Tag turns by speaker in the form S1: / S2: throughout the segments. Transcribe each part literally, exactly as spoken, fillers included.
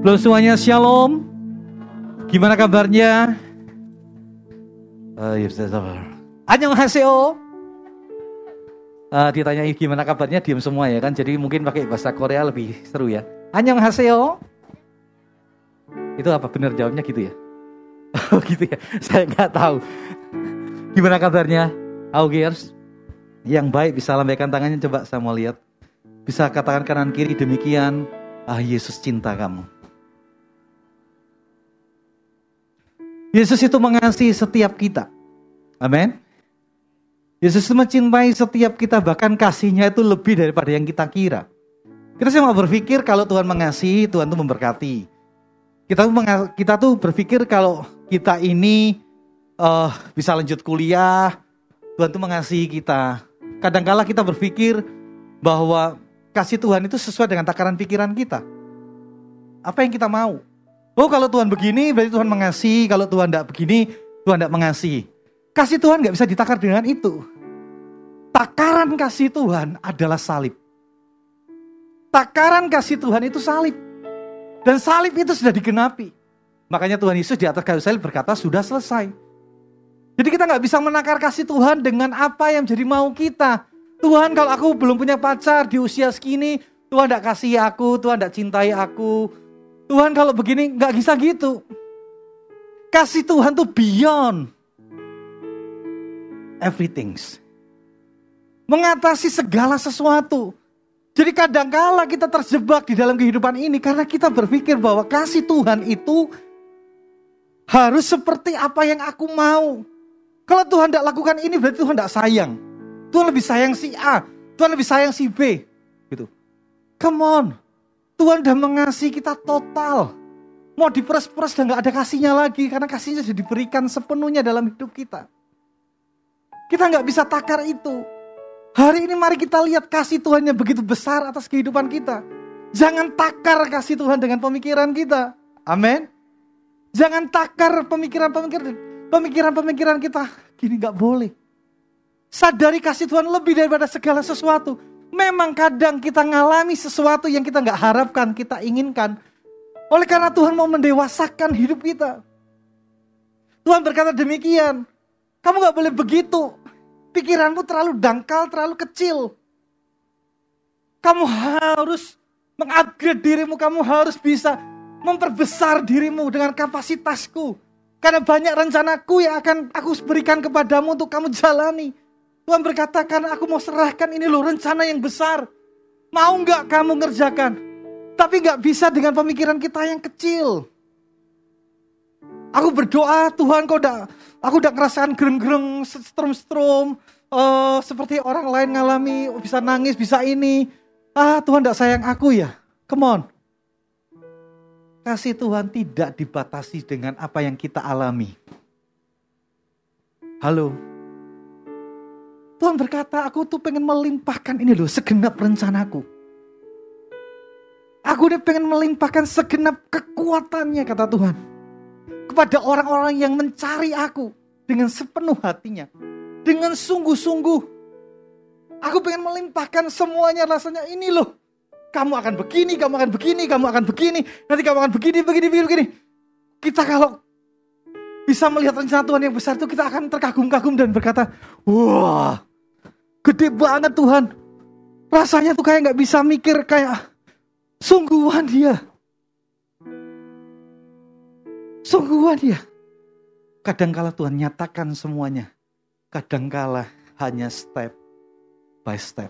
S1: Halo semuanya, shalom. Gimana kabarnya? Uh, Annyeonghaseyo. Uh, ditanya gimana kabarnya, diam semua ya kan. Jadi mungkin pakai bahasa Korea lebih seru ya. Annyeonghaseyo. Itu apa benar jawabnya gitu ya? Oh gitu ya. Saya nggak tahu. Gimana kabarnya? Augers yang baik bisa lambaikan tangannya, coba saya mau lihat. Bisa katakan kanan kiri demikian. Ah, Yesus cinta kamu. Yesus itu mengasihi setiap kita. Amin. Yesus itu mencintai setiap kita, bahkan kasihnya itu lebih daripada yang kita kira. Kita cuma berpikir kalau Tuhan mengasihi, Tuhan itu memberkati. Kita tuh, kita tuh berpikir kalau kita ini uh, bisa lanjut kuliah, Tuhan tuh mengasihi kita. Kadang-kala kita berpikir bahwa kasih Tuhan itu sesuai dengan takaran pikiran kita. Apa yang kita mau? Oh kalau Tuhan begini berarti Tuhan mengasihi, kalau Tuhan tidak begini Tuhan tidak mengasihi. Kasih Tuhan gak bisa ditakar dengan itu. Takaran kasih Tuhan adalah salib. Takaran kasih Tuhan itu salib. Dan salib itu sudah digenapi. Makanya Tuhan Yesus di atas kayu salib berkata sudah selesai. Jadi kita gak bisa menakar kasih Tuhan dengan apa yang jadi mau kita. Tuhan kalau aku belum punya pacar di usia segini, Tuhan tidak kasih aku, Tuhan tidak cintai aku. Tuhan kalau begini gak bisa gitu. Kasih Tuhan tuh beyond everything. Mengatasi segala sesuatu. Jadi kadang-kala kita terjebak di dalam kehidupan ini karena kita berpikir bahwa kasih Tuhan itu harus seperti apa yang aku mau. Kalau Tuhan tidak lakukan ini berarti Tuhan tidak sayang. Tuhan lebih sayang si A, Tuhan lebih sayang si B. Gitu. Come on. Tuhan udah mengasihi kita total. Mau diperes-peres dan gak ada kasihnya lagi. Karena kasihnya sudah diberikan sepenuhnya dalam hidup kita. Kita gak bisa takar itu. Hari ini mari kita lihat kasih Tuhan yang begitu besar atas kehidupan kita. Jangan takar kasih Tuhan dengan pemikiran kita. Amin. Jangan takar pemikiran-pemikiran Pemikiran-pemikiran kita. Gini gak boleh. Sadari kasih Tuhan lebih daripada segala sesuatu. Memang kadang kita ngalami sesuatu yang kita gak harapkan, kita inginkan. Oleh karena Tuhan mau mendewasakan hidup kita. Tuhan berkata demikian. Kamu gak boleh begitu. Pikiranmu terlalu dangkal, terlalu kecil. Kamu harus mengupgrade dirimu. Kamu harus bisa memperbesar dirimu dengan kapasitasku. Karena banyak rencanaku yang akan aku berikan kepadamu untuk kamu jalani. Tuhan berkata, karena aku mau serahkan ini loh rencana yang besar. Mau gak kamu ngerjakan? Tapi gak bisa dengan pemikiran kita yang kecil. Aku berdoa, Tuhan kau udah, aku udah ngerasakan gereng-gereng, strom-strom. Uh, seperti orang lain ngalami, bisa nangis, bisa ini. Ah Tuhan gak sayang aku ya? Come on. Kasih Tuhan tidak dibatasi dengan apa yang kita alami. Halo. Tuhan berkata, aku tuh pengen melimpahkan ini loh, segenap rencanaku. Aku udah pengen melimpahkan segenap kekuatannya, kata Tuhan. Kepada orang-orang yang mencari aku dengan sepenuh hatinya. Dengan sungguh-sungguh. Aku pengen melimpahkan semuanya rasanya ini loh. Kamu akan begini, kamu akan begini, kamu akan begini. Nanti kamu akan begini, begini, begini, begini. Kita kalau bisa melihat rencana Tuhan yang besar itu kita akan terkagum-kagum dan berkata, wah. Gede banget Tuhan. Rasanya tuh kayak gak bisa mikir. Kayak sungguhan dia. Sungguhan dia. Kadangkala Tuhan nyatakan semuanya. Kadangkala hanya step by step.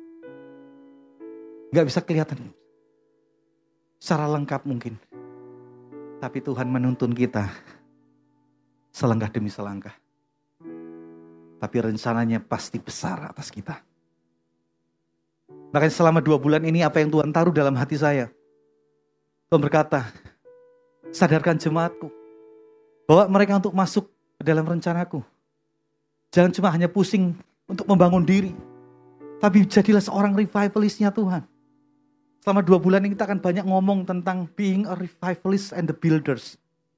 S1: Gak bisa kelihatan secara lengkap mungkin. Tapi Tuhan menuntun kita selangkah demi selangkah. Tapi rencananya pasti besar atas kita. Makanya selama dua bulan ini apa yang Tuhan taruh dalam hati saya. Tuhan berkata, sadarkan jemaatku. Bawa mereka untuk masuk ke dalam rencanaku. Jangan cuma hanya pusing untuk membangun diri. Tapi jadilah seorang revivalistnya Tuhan. Selama dua bulan ini kita akan banyak ngomong tentang being a revivalist and the builders.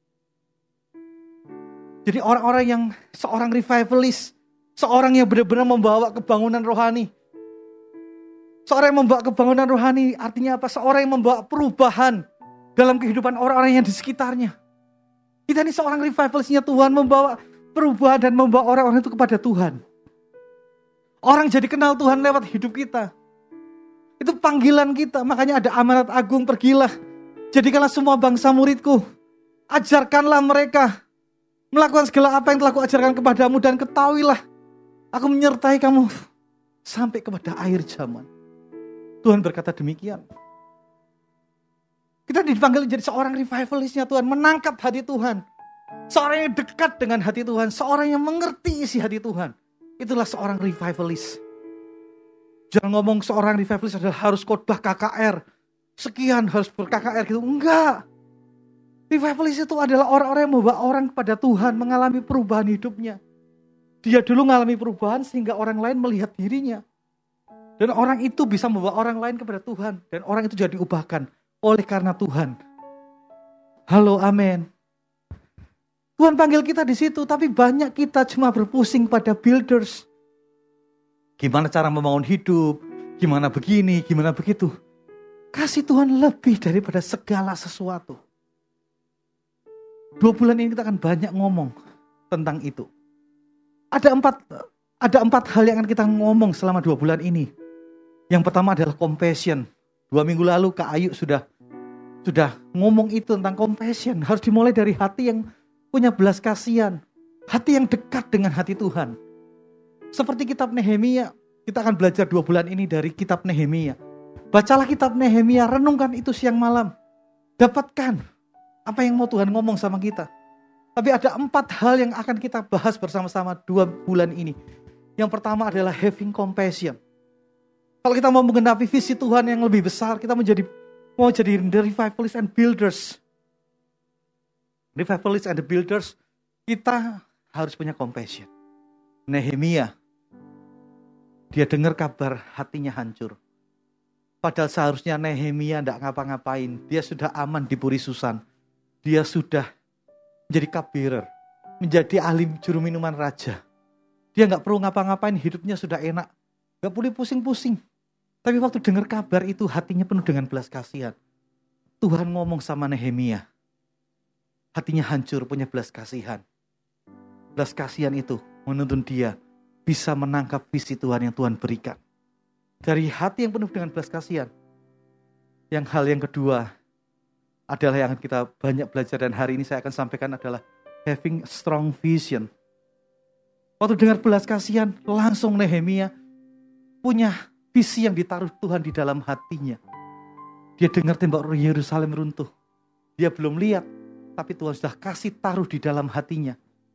S1: Jadi orang-orang yang seorang revivalist. Seorang yang benar-benar membawa kebangunan rohani. Seorang yang membawa kebangunan rohani artinya apa? Seorang yang membawa perubahan. dalam kehidupan orang-orang yang di sekitarnya. Kita ini seorang revivalisnya Tuhan, membawa perubahan dan membawa orang-orang itu kepada Tuhan. Orang jadi kenal Tuhan lewat hidup kita. Itu panggilan kita, makanya ada amanat agung, pergilah. Jadikanlah semua bangsa muridku. Ajarkanlah mereka melakukan segala apa yang telah kuajarkan kepadamu, dan ketahuilah aku menyertai kamu sampai kepada akhir zaman. Tuhan berkata demikian. Kita dipanggil jadi seorang revivalisnya Tuhan, menangkap hati Tuhan. Seorang yang dekat dengan hati Tuhan, seorang yang mengerti isi hati Tuhan. Itulah seorang revivalis. Jangan ngomong seorang revivalis adalah harus khotbah K K R. Sekian harus ber-K K R gitu. Enggak. Revivalis itu adalah orang-orang yang membawa orang kepada Tuhan, mengalami perubahan hidupnya. Dia dulu mengalami perubahan sehingga orang lain melihat dirinya. Dan orang itu bisa membawa orang lain kepada Tuhan. Dan orang itu jadi diubahkan oleh karena Tuhan. Halo, amin. Tuhan panggil kita di situ, tapi banyak kita cuma berpusing pada builders. Gimana cara membangun hidup, gimana begini, gimana begitu. Kasih Tuhan lebih daripada segala sesuatu. Dua bulan ini kita akan banyak ngomong tentang itu. Ada empat, ada empat hal yang akan kita ngomong selama dua bulan ini. Yang pertama adalah compassion. Dua minggu lalu Kak Ayu sudah sudah ngomong itu tentang compassion. Harus dimulai dari hati yang punya belas kasihan. Hati yang dekat dengan hati Tuhan. Seperti kitab Nehemia. Kita akan belajar dua bulan ini dari kitab Nehemia. Bacalah kitab Nehemia, renungkan itu siang malam. Dapatkan apa yang mau Tuhan ngomong sama kita. Tapi ada empat hal yang akan kita bahas bersama-sama dua bulan ini. Yang pertama adalah having compassion. Kalau kita mau menggenapi visi Tuhan yang lebih besar, kita menjadi mau jadi the revivalists and builders. Revivalists and the builders, kita harus punya compassion. Nehemia, dia dengar kabar hatinya hancur. Padahal seharusnya Nehemia tidak ngapa-ngapain. Dia sudah aman di Puri Susan. Dia sudah menjadi cupbearer, menjadi ahli juru minuman raja. Dia nggak perlu ngapa-ngapain, hidupnya sudah enak, nggak perlu pusing-pusing. Tapi waktu dengar kabar itu hatinya penuh dengan belas kasihan. Tuhan ngomong sama Nehemia, hatinya hancur, punya belas kasihan. Belas kasihan itu menuntun dia bisa menangkap visi Tuhan yang Tuhan berikan. Dari hati yang penuh dengan belas kasihan. Yang hal yang kedua adalah yang kita banyak belajar dan hari ini saya akan sampaikan adalah having strong vision. Waktu dengar belas kasihan, langsung Nehemia punya visi yang ditaruh Tuhan di dalam hatinya. Dia dengar tembok Yerusalem runtuh. Dia belum lihat, tapi Tuhan sudah kasih taruh di dalam hatinya.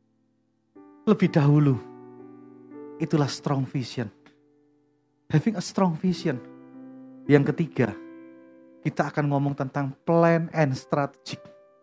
S1: Lebih dahulu, itulah strong vision. Having a strong vision. Yang ketiga, kita akan ngomong tentang plan and strategic.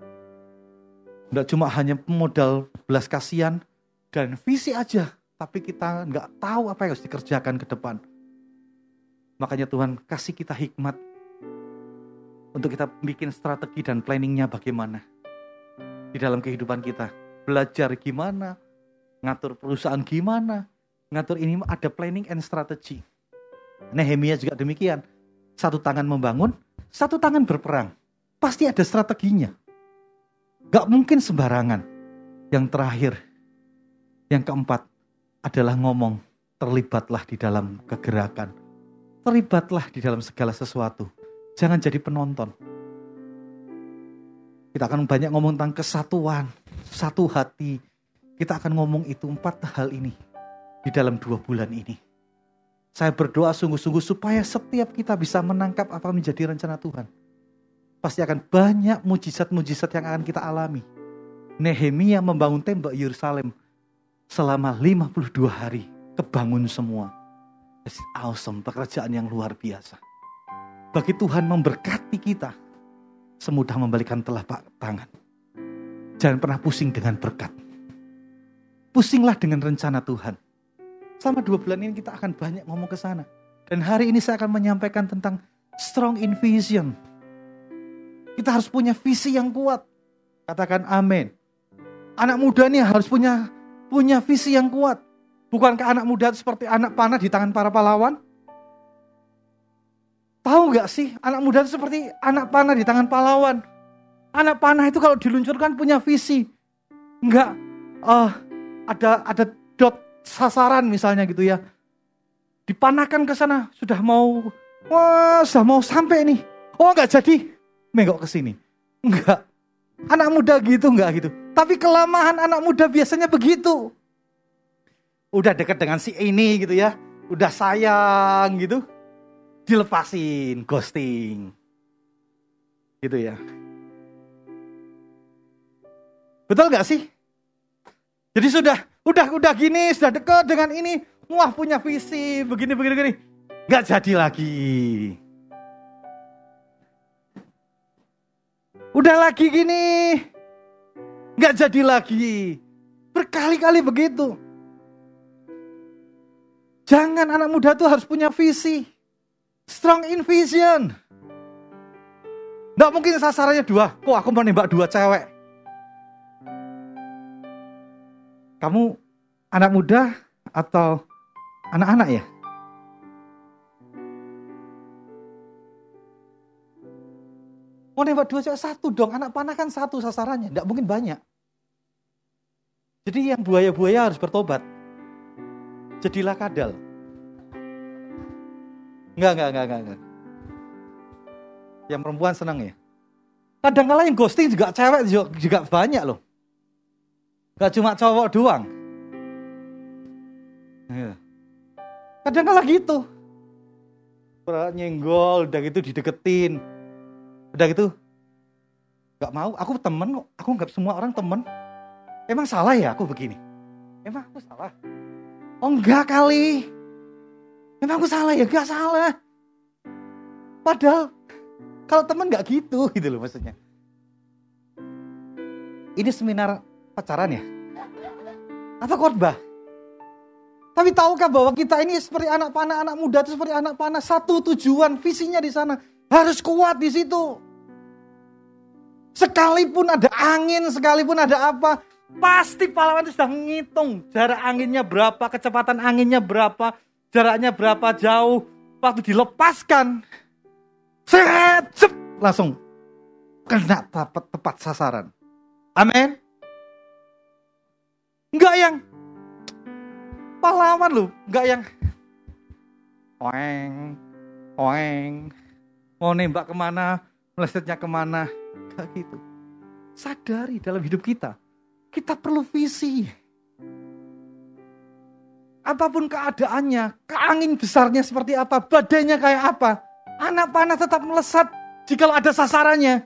S1: Tidak cuma hanya modal belas kasihan dan visi aja, tapi kita nggak tahu apa yang harus dikerjakan ke depan. Makanya Tuhan kasih kita hikmat untuk kita bikin strategi dan planningnya bagaimana di dalam kehidupan kita. Belajar gimana, ngatur perusahaan gimana, ngatur ini, ada planning and strategy. Nehemia juga demikian. Satu tangan membangun, satu tangan berperang. Pasti ada strateginya. Gak mungkin sembarangan. Yang terakhir, yang keempat adalah ngomong, terlibatlah di dalam kegerakan. Terlibatlah di dalam segala sesuatu. Jangan jadi penonton. Kita akan banyak ngomong tentang kesatuan, satu hati. Kita akan ngomong itu empat hal ini di dalam dua bulan ini. Saya berdoa sungguh-sungguh supaya setiap kita bisa menangkap apa menjadi rencana Tuhan. Pasti akan banyak mujizat-mujizat yang akan kita alami. Nehemia membangun tembok Yerusalem selama lima puluh dua hari. Kebangun semua. It's awesome, pekerjaan yang luar biasa. Bagi Tuhan memberkati kita, semudah membalikan telapak tangan. Jangan pernah pusing dengan berkat. Pusinglah dengan rencana Tuhan. Selama dua bulan ini kita akan banyak ngomong ke sana. Dan hari ini saya akan menyampaikan tentang strong in vision. Kita harus punya visi yang kuat. Katakan amin. Anak muda ini harus punya punya visi yang kuat. Bukankah anak muda itu seperti anak panah di tangan para pahlawan? Tahu gak sih, anak muda itu seperti anak panah di tangan pahlawan. Anak panah itu kalau diluncurkan punya visi. Enggak uh, ada ada dot sasaran misalnya gitu ya. Dipanahkan ke sana, sudah mau wah, sudah mau sampai nih. Oh, enggak jadi. Menggok ke sini. Enggak. Anak muda gitu enggak gitu. Tapi kelemahan anak muda biasanya begitu. Udah dekat dengan si ini gitu ya. Udah sayang gitu. Dilepasin, ghosting. Gitu ya. Betul gak sih? Jadi sudah, udah udah gini, sudah dekat dengan ini. Wah, punya visi, begini, begini, begini. Gak jadi lagi. Udah lagi gini. Gak jadi lagi. Berkali-kali begitu. Jangan, anak muda tuh harus punya visi. Strong in vision. Nggak mungkin sasarannya dua. Kok aku mau nembak dua cewek? Kamu anak muda atau anak-anak ya? Mau nembak dua cewek satu dong. Anak panah kan satu sasarannya. Nggak mungkin banyak. Jadi yang buaya-buaya harus bertobat. Jadilah kadal. Enggak, enggak, enggak, enggak. Yang perempuan senang ya. Kadang-kadang yang ghosting juga cewek juga, juga banyak loh. Gak cuma cowok doang. Kadang-kadang gitu. Nyenggol, udah gitu dideketin. Udah gitu. Gak mau, aku temen kok. Aku anggap semua orang temen. Emang salah ya aku begini? Emang aku salah? Oh enggak kali. Emang aku salah ya? Enggak salah. Padahal kalau teman enggak gitu, gitu loh maksudnya. Ini seminar pacaran ya? Apa khotbah? Tapi tahukah bahwa kita ini seperti anak panah, anak muda itu seperti anak panah. Satu tujuan, visinya di sana. Harus kuat di situ. Sekalipun ada angin, sekalipun ada apa, pasti pahlawan itu sudah ngitung jarak anginnya berapa, kecepatan anginnya berapa, jaraknya berapa jauh. Waktu dilepaskan, set, set, langsung kena tepat, tepat sasaran. Amin. Enggak yang pahlawan loh, enggak yang oeng, oeng, mau nembak kemana, melesetnya kemana, enggak gitu. Sadari dalam hidup kita, kita perlu visi. Apapun keadaannya, keangin besarnya seperti apa, badainya kayak apa, anak panah tetap melesat jika ada sasarannya.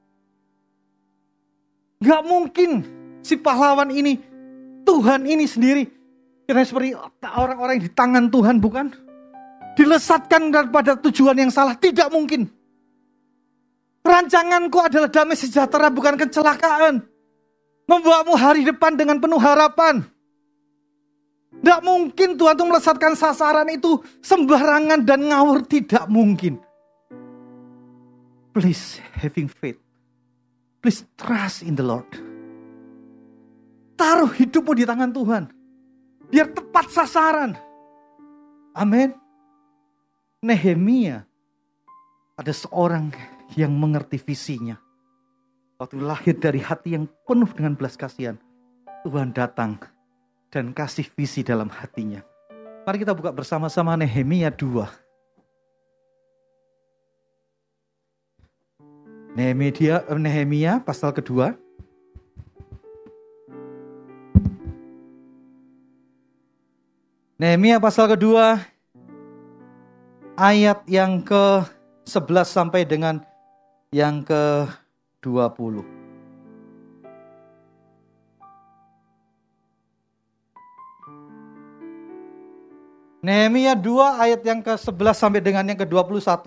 S1: Gak mungkin si pahlawan ini, Tuhan ini sendiri, karena seperti orang-orang di tangan Tuhan bukan? Dilesatkan pada tujuan yang salah, tidak mungkin. Rancanganku adalah damai sejahtera, bukan kecelakaan. Membawamu hari depan dengan penuh harapan. Tidak mungkin Tuhan itu melesatkan sasaran itu sembarangan dan ngawur. Tidak mungkin. Please having faith. Please trust in the Lord. Taruh hidupmu di tangan Tuhan. Biar tepat sasaran. Amin. Nehemia ada seorang yang mengerti visinya. Waktu lahir dari hati yang penuh dengan belas kasihan, Tuhan datang dan kasih visi dalam hatinya. Mari kita buka bersama-sama Nehemia dua. Nehemia, Nehemia pasal kedua. Nehemia pasal kedua, ayat yang ke sebelas sampai dengan yang ke dua puluh. Nehemia dua ayat yang ke sebelas sampai dengan yang ke dua puluh satu.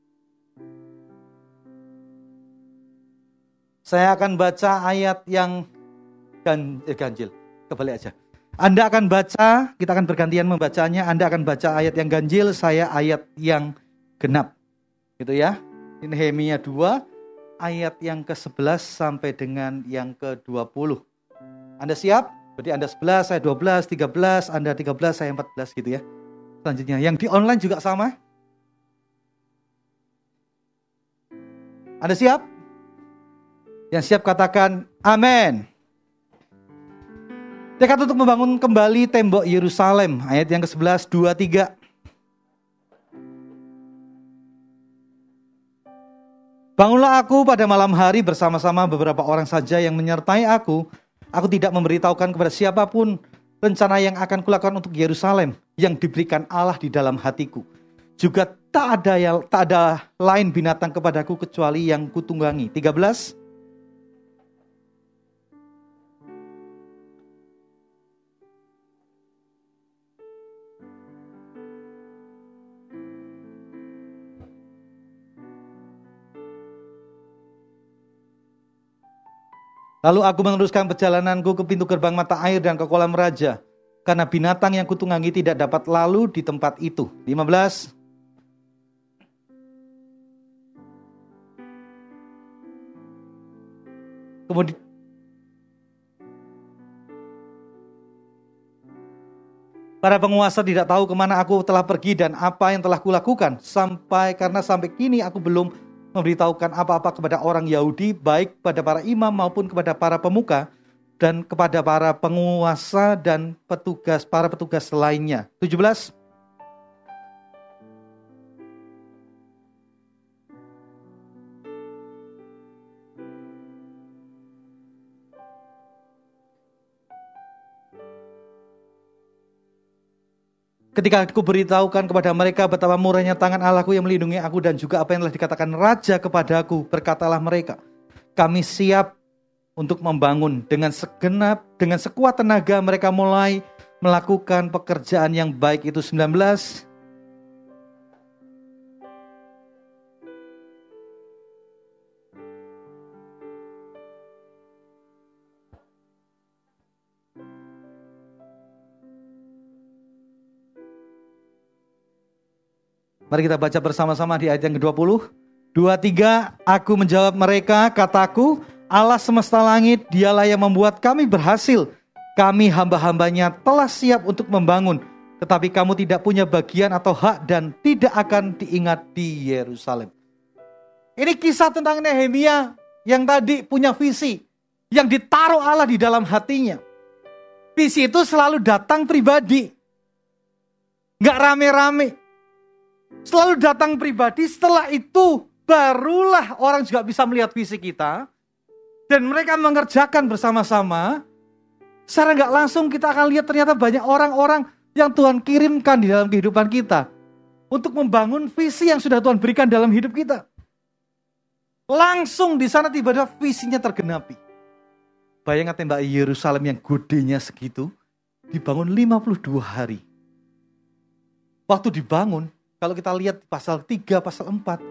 S1: Saya akan baca ayat yang gan, eh, ganjil. Kebalik aja. Anda akan baca, kita akan bergantian membacanya. Anda akan baca ayat yang ganjil, saya ayat yang genap. Gitu ya. Nehemia dua ayat yang ke sebelas sampai dengan yang ke dua puluh. Anda siap? Berarti Anda sebelas, saya dua belas, tiga belas, Anda tiga belas, saya empat belas gitu ya. Selanjutnya, yang di online juga sama. Anda siap? Yang siap katakan amin. Tekad untuk membangun kembali tembok Yerusalem. Ayat yang ke-sebelas, dua, tiga. Bangunlah aku pada malam hari bersama-sama beberapa orang saja yang menyertai aku. Aku tidak memberitahukan kepada siapapun rencana yang akan kulakukan untuk Yerusalem yang diberikan Allah di dalam hatiku. Juga tak ada yang, tak ada lain binatang kepadaku kecuali yang kutunggangi. tiga belas. Lalu aku meneruskan perjalananku ke pintu gerbang mata air dan ke kolam raja. Karena binatang yang kutunggangi tidak dapat lalu di tempat itu. lima belas. Kemudian para penguasa tidak tahu kemana aku telah pergi dan apa yang telah kulakukan. Sampai karena sampai kini aku belum memberitahukan apa-apa kepada orang Yahudi, baik pada para imam maupun kepada para pemuka, dan kepada para penguasa dan petugas, para petugas lainnya. tujuh belas. Ketika aku beritahukan kepada mereka betapa murahnya tangan Allahku yang melindungi aku dan juga apa yang telah dikatakan Raja kepadaku, berkatalah mereka, kami siap untuk membangun. Dengan segenap, dengan sekuat tenaga mereka mulai melakukan pekerjaan yang baik itu. sembilan belas. Mari kita baca bersama-sama di ayat yang kedua puluh. dua, tiga, aku menjawab mereka, kataku, Allah semesta langit, dialah yang membuat kami berhasil. Kami hamba-hambanya telah siap untuk membangun. Tetapi kamu tidak punya bagian atau hak dan tidak akan diingat di Yerusalem. Ini kisah tentang Nehemia yang tadi punya visi. Yang ditaruh Allah di dalam hatinya. Visi itu selalu datang pribadi. Gak rame-rame. Selalu datang pribadi, setelah itu barulah orang juga bisa melihat visi kita. Dan mereka mengerjakan bersama-sama. Secara gak langsung kita akan lihat ternyata banyak orang-orang yang Tuhan kirimkan di dalam kehidupan kita. Untuk membangun visi yang sudah Tuhan berikan dalam hidup kita. Langsung di sana tiba-tiba visinya tergenapi. Bayangkan tembok Yerusalem yang godenya segitu, dibangun lima puluh dua hari. Waktu dibangun, kalau kita lihat pasal tiga, pasal empat.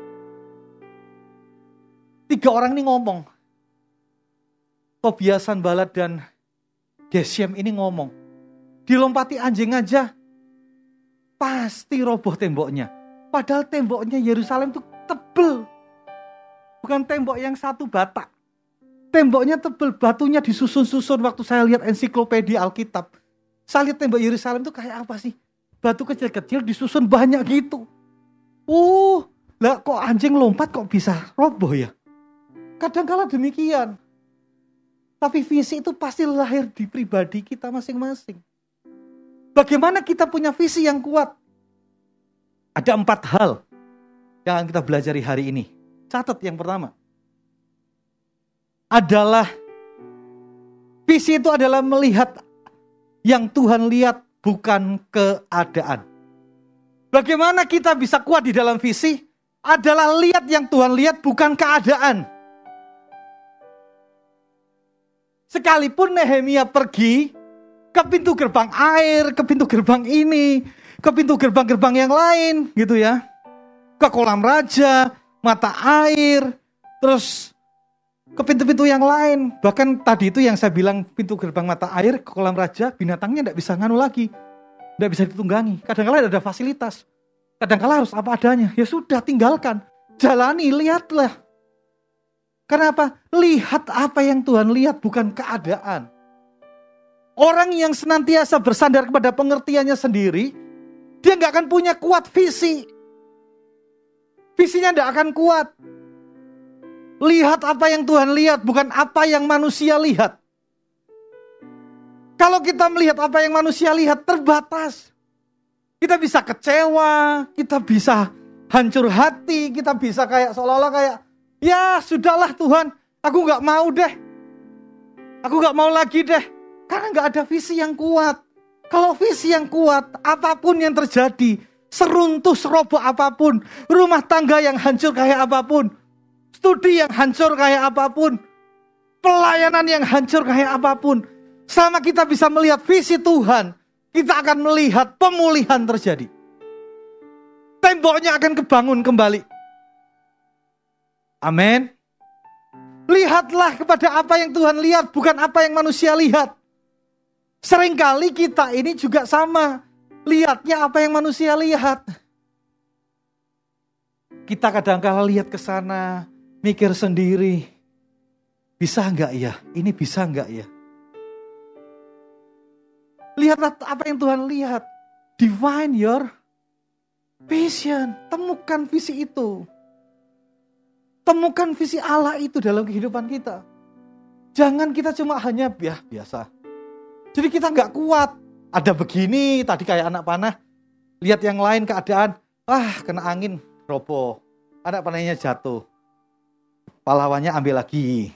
S1: Tiga orang ini ngomong. Tobias, Sanballat dan Geshem ini ngomong. Dilompati anjing aja. Pasti roboh temboknya. Padahal temboknya Yerusalem itu tebel. Bukan tembok yang satu batak. Temboknya tebel, batunya disusun-susun. Waktu saya lihat ensiklopedia Alkitab. Saya lihat tembok Yerusalem itu kayak apa sih? Batu kecil-kecil disusun banyak gitu. Uh, lah kok anjing lompat kok bisa roboh ya? Kadang-kala demikian. Tapi visi itu pasti lahir di pribadi kita masing-masing. Bagaimana kita punya visi yang kuat? Ada empat hal yang kita belajar hari ini. Catat yang pertama. Adalah, visi itu adalah melihat yang Tuhan lihat, bukan keadaan. Bagaimana kita bisa kuat di dalam visi? Adalah lihat yang Tuhan lihat, bukan keadaan. Sekalipun Nehemia pergi ke pintu gerbang air, ke pintu gerbang ini, ke pintu gerbang-gerbang yang lain, gitu ya. Ke kolam raja, mata air, terus ke pintu-pintu yang lain. Bahkan tadi itu yang saya bilang pintu gerbang mata air ke kolam raja, binatangnya tidak bisa nganu lagi. Tidak bisa ditunggangi. Kadang-kala ada fasilitas. Kadang-kala harus apa adanya. Ya sudah, tinggalkan. Jalani, lihatlah. Karena apa? Lihat apa yang Tuhan lihat, bukan keadaan. Orang yang senantiasa bersandar kepada pengertiannya sendiri, dia gak akan punya kuat visi. Visinya tidak akan kuat. Lihat apa yang Tuhan lihat, bukan apa yang manusia lihat. Kalau kita melihat apa yang manusia lihat, terbatas. Kita bisa kecewa, kita bisa hancur hati, kita bisa kayak seolah-olah kayak, ya sudahlah Tuhan, aku gak mau deh. Aku gak mau lagi deh. Karena gak ada visi yang kuat. Kalau visi yang kuat, apapun yang terjadi, seruntuh seroboh apapun, rumah tangga yang hancur kayak apapun, studi yang hancur kayak apapun, pelayanan yang hancur kayak apapun, sama kita bisa melihat visi Tuhan, kita akan melihat pemulihan terjadi. Temboknya akan kebangun kembali. Amin. Lihatlah kepada apa yang Tuhan lihat, bukan apa yang manusia lihat. Seringkali kita ini juga sama, lihatnya apa yang manusia lihat. Kita kadang-kala lihat ke sana, mikir sendiri, bisa enggak ya? Ini bisa enggak ya? Lihatlah apa yang Tuhan lihat. Define your vision. Temukan visi itu. Temukan visi Allah itu dalam kehidupan kita. Jangan kita cuma hanya ya, biasa. Jadi kita gak kuat. Ada begini, tadi kayak anak panah. Lihat yang lain keadaan. Ah, kena angin, roboh. Anak panahnya jatuh. Pahlawannya ambil lagi.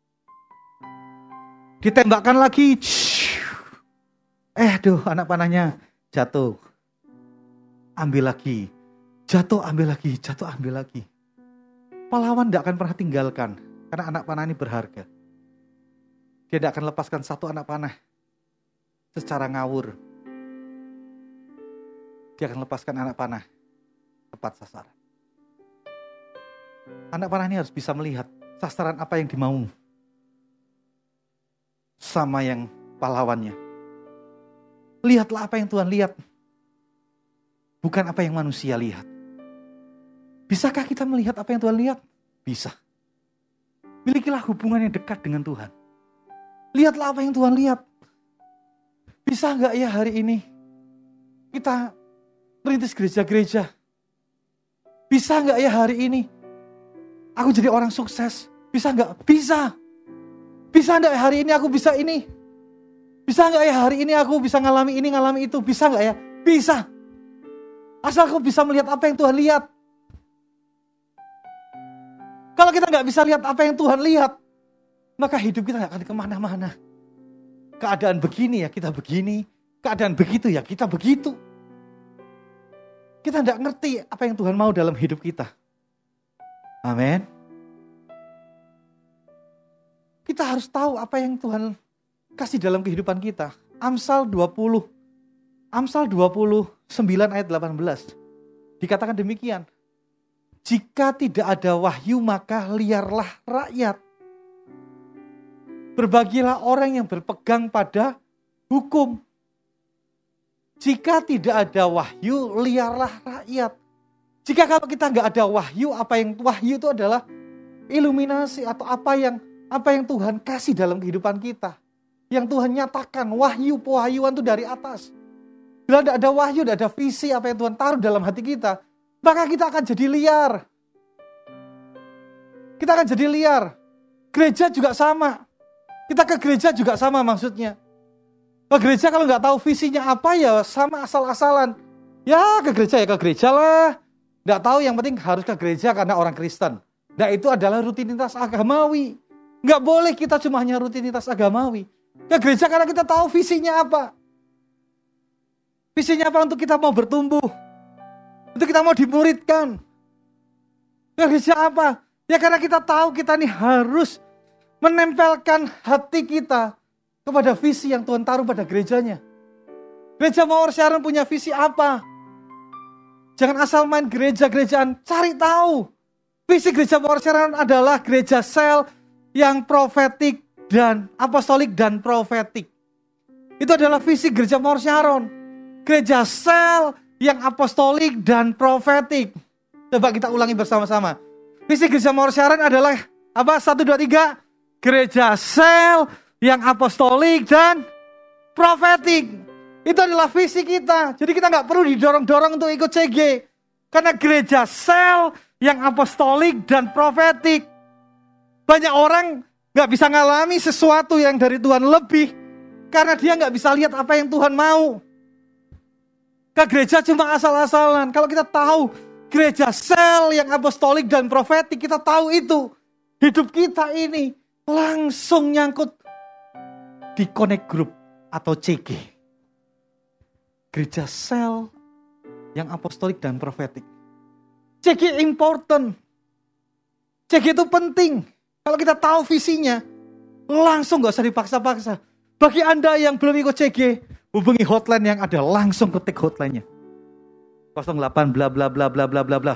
S1: Ditembakkan lagi. Eh, aduh, anak panahnya jatuh. Ambil lagi. Jatuh, ambil lagi. Jatuh, ambil lagi. Pahlawan tidak akan pernah tinggalkan. Karena anak panah ini berharga. Dia tidak akan lepaskan satu anak panah secara ngawur. Dia akan lepaskan anak panah tepat sasaran. Anak panah ini harus bisa melihat sasaran apa yang dimau sama yang pahlawannya. Lihatlah apa yang Tuhan lihat, bukan apa yang manusia lihat. Bisakah kita melihat apa yang Tuhan lihat? Bisa. Milikilah hubungan yang dekat dengan Tuhan. Lihatlah apa yang Tuhan lihat. Bisa gak ya hari ini kita merintis gereja-gereja? Bisa gak ya hari ini aku jadi orang sukses? Bisa gak? Bisa. Bisa gak ya hari ini aku bisa ini? Bisa gak ya hari ini aku bisa ngalami ini, ngalami itu? Bisa gak ya? Bisa. Asal aku bisa melihat apa yang Tuhan lihat. Kalau kita gak bisa lihat apa yang Tuhan lihat, maka hidup kita gak akan kemana-mana. Keadaan begini ya kita begini, keadaan begitu ya kita begitu. Kita tidak ngerti apa yang Tuhan mau dalam hidup kita. Amin. Kita harus tahu apa yang Tuhan kasih dalam kehidupan kita. Amsal dua puluh. Amsal dua puluh sembilan ayat delapan belas. Dikatakan demikian. Jika tidak ada wahyu maka liarlah rakyat. Berbagilah orang yang berpegang pada hukum. Jika tidak ada wahyu, liarlah rakyat. Jika kalau kita nggak ada wahyu, apa yang wahyu itu adalah iluminasi atau apa yang apa yang Tuhan kasih dalam kehidupan kita. Yang Tuhan nyatakan, wahyu pewahyuan itu dari atas. Bila tidak ada wahyu, tidak ada visi apa yang Tuhan taruh dalam hati kita, maka kita akan jadi liar. Kita akan jadi liar. Gereja juga sama. Kita ke gereja juga sama maksudnya. Ke gereja kalau nggak tahu visinya apa ya sama asal-asalan. Ya ke gereja ya ke gereja lah. Nggak tahu yang penting harus ke gereja karena orang Kristen. Nah itu adalah rutinitas agamawi. Nggak boleh kita cuma hanya rutinitas agamawi. Ke gereja karena kita tahu visinya apa. Visinya apa untuk kita mau bertumbuh. Untuk kita mau dimuridkan. Ke gereja apa? Ya karena kita tahu kita ini harus menempelkan hati kita kepada visi yang Tuhan taruh pada gerejanya. Gereja Mawar Sharon punya visi apa? Jangan asal main gereja-gerejaan, cari tahu. Visi Gereja Mawar Sharon adalah gereja sel yang profetik dan apostolik dan profetik. Itu adalah visi Gereja Mawar Sharon. Gereja sel yang apostolik dan profetik. Coba kita ulangi bersama-sama. Visi Gereja Mawar Sharon adalah apa? Satu, dua, tiga. Gereja sel yang apostolik dan profetik. Itu adalah visi kita. Jadi kita gak perlu didorong-dorong untuk ikut C G. Karena gereja sel yang apostolik dan profetik. Banyak orang gak bisa ngalami sesuatu yang dari Tuhan lebih karena dia gak bisa lihat apa yang Tuhan mau. Ke gereja cuma asal-asalan. Kalau kita tahu gereja sel yang apostolik dan profetik, kita tahu itu. Hidup kita ini langsung nyangkut di Connect Group atau C G. Gereja sel yang apostolik dan profetik. C G important. C G itu penting. Kalau kita tahu visinya, langsung gak usah dipaksa-paksa. Bagi Anda yang belum ikut C G, hubungi hotline yang ada, langsung ketik hotline-nya. nol delapan bla bla bla bla bla bla bla.